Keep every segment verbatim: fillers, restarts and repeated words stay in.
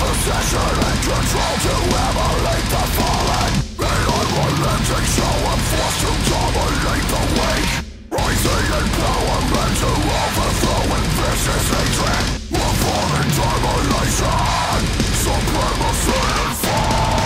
possession and control to emulate the fallen. And unrelenting, so I'm forced to dominate the weak, rising in empowerment to overthrow and vicious hatred. A falling domination, supremacy and fall.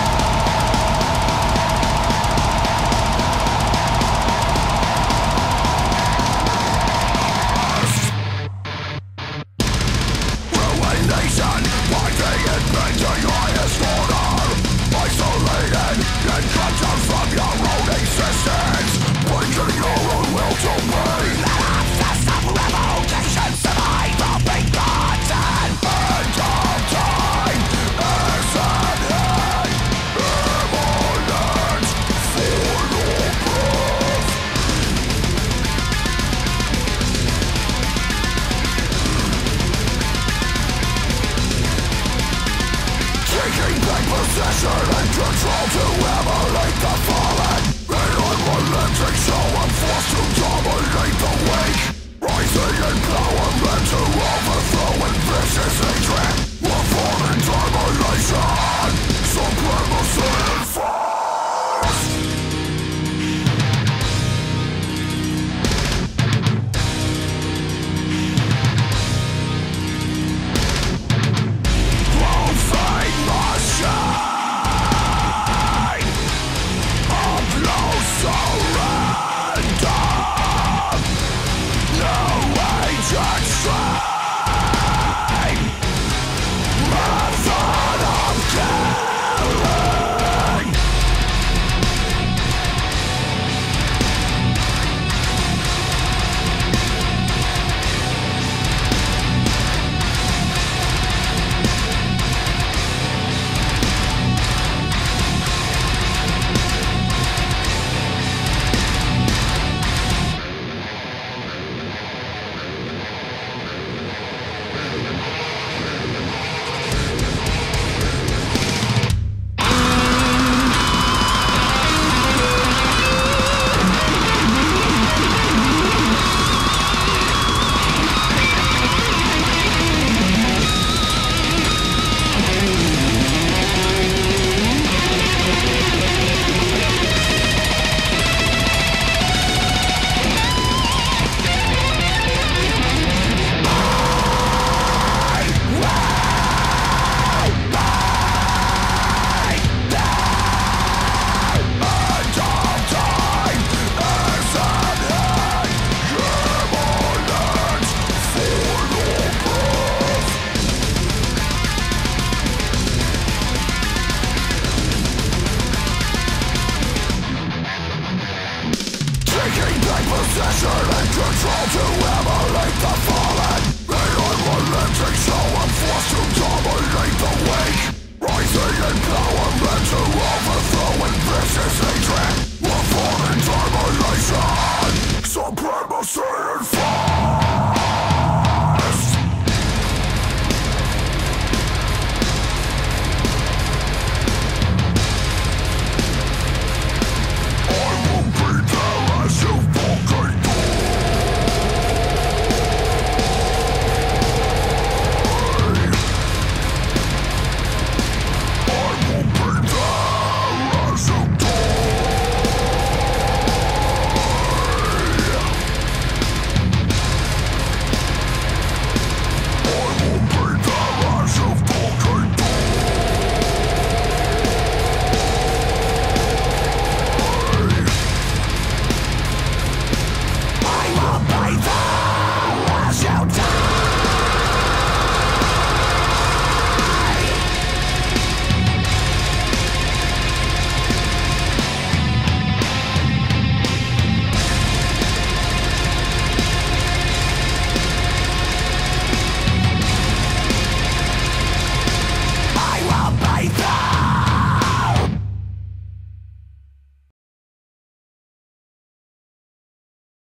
Ruination, fighting and bending highest order, isolated and cut down from your own existence, breaking your own will to be. The abscess of revocation, survival begotten. End of time is at hand, imminent, final proof. Taking back possession and control to emulate the fallen. And unrelenting, so I'm forced to dominate the weak, rising in empowerment to overthrow